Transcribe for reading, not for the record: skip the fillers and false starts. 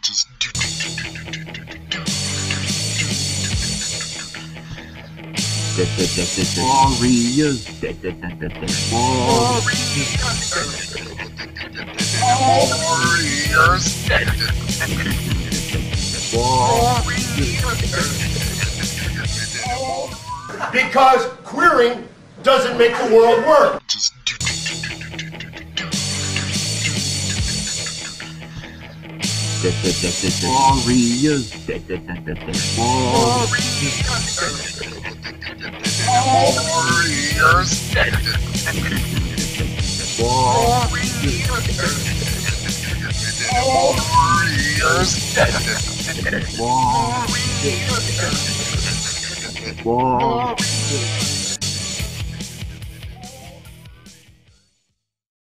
Warriors. Because queering doesn't make the world work. Warriors. Warriors.